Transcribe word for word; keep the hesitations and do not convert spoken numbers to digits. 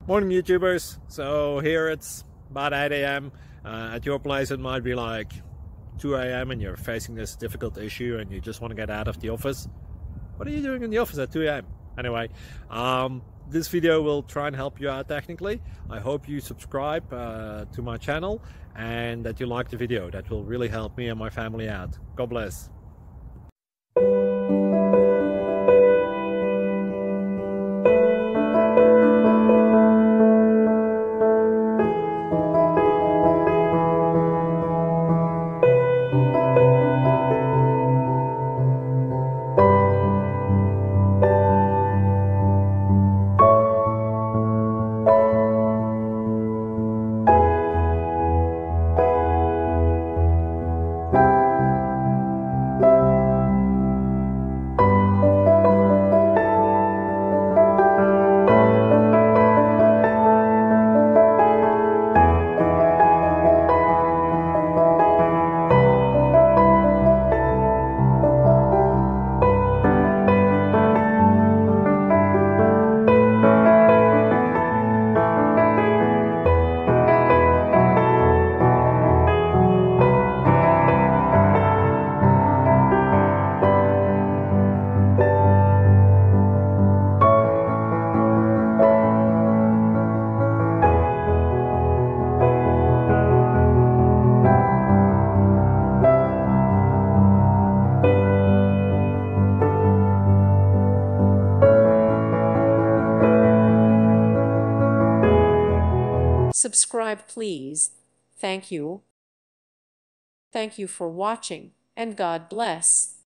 Morning YouTubers. So here it's about eight A M Uh, at your place it might be like two A M and you're facing this difficult issue and you just want to get out of the office. What are you doing in the office at two A M? Anyway, um, this video will try and help you out technically. I hope you subscribe uh, to my channel and that you like the video. That will really help me and my family out. God bless. Subscribe, please. Thank you. Thank you for watching, and God bless.